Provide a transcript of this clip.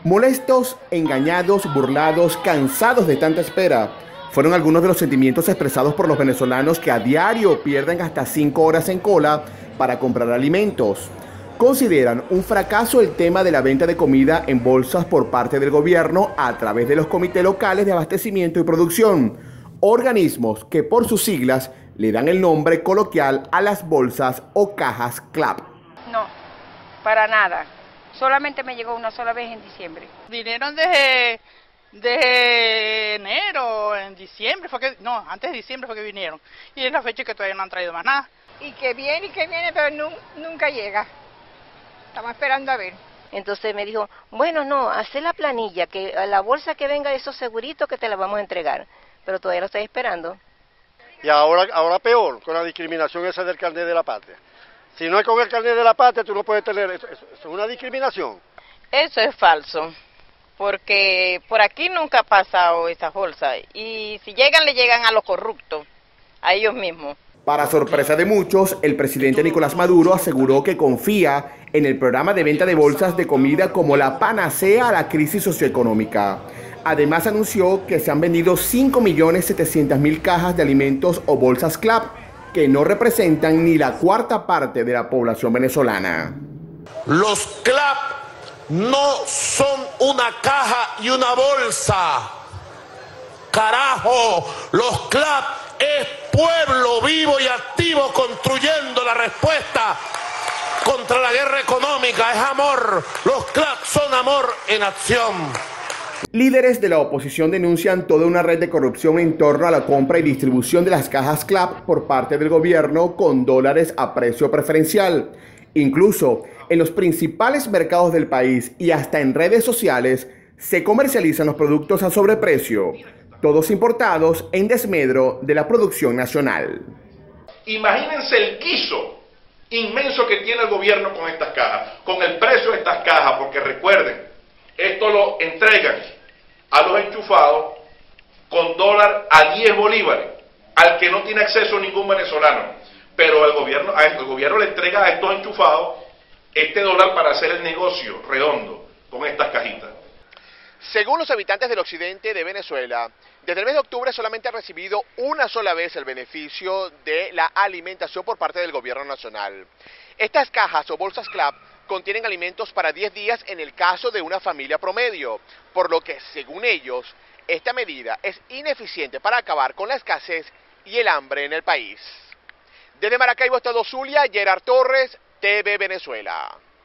Molestos, engañados, burlados, cansados de tanta espera, fueron algunos de los sentimientos expresados por los venezolanos que a diario pierden hasta 5 horas en cola para comprar alimentos. Consideran un fracaso el tema de la venta de comida en bolsas por parte del gobierno a través de los comités locales de abastecimiento y producción, organismos que por sus siglas le dan el nombre coloquial a las bolsas o cajas CLAP. No, para nada. Solamente me llegó una sola vez en diciembre. Vinieron desde enero, en diciembre, antes de diciembre fue que vinieron. Y es la fecha que todavía no han traído más nada. Y que viene, pero nunca llega. Estamos esperando a ver. Entonces me dijo, bueno, no, haz la planilla, que a la bolsa que venga esos seguritos que te la vamos a entregar. Pero todavía lo estoy esperando. Y ahora peor, con la discriminación esa del carnet de la patria. Si no es con el carnet de la patria, tú no puedes tener eso. Es una discriminación. Eso es falso, porque por aquí nunca ha pasado esas bolsas. Y si llegan, le llegan a los corruptos, a ellos mismos. Para sorpresa de muchos, el presidente Nicolás Maduro aseguró que confía en el programa de venta de bolsas de comida como la panacea a la crisis socioeconómica. Además anunció que se han vendido 5.700.000 cajas de alimentos o bolsas CLAP, que no representan ni la cuarta parte de la población venezolana. Los CLAP no son una caja y una bolsa. Carajo, los CLAP es pueblo vivo y activo construyendo la respuesta contra la guerra económica, es amor. Los CLAP son amor en acción. Líderes de la oposición denuncian toda una red de corrupción en torno a la compra y distribución de las cajas CLAP por parte del gobierno con dólares a precio preferencial. Incluso en los principales mercados del país y hasta en redes sociales se comercializan los productos a sobreprecio, todos importados en desmedro de la producción nacional. Imagínense el guiso inmenso que tiene el gobierno con estas cajas, con el precio de estas cajas, porque recuerden, esto lo entregan a los enchufados con dólar a 10 bolívares, al que no tiene acceso ningún venezolano. Pero el gobierno le entrega a estos enchufados este dólar para hacer el negocio redondo con estas cajitas. Según los habitantes del occidente de Venezuela, desde el mes de octubre solamente han recibido una sola vez el beneficio de la alimentación por parte del gobierno nacional. Estas cajas o bolsas CLAP contienen alimentos para 10 días en el caso de una familia promedio, por lo que, según ellos, esta medida es ineficiente para acabar con la escasez y el hambre en el país. Desde Maracaibo, Estado Zulia, Gerard Torres, TV Venezuela.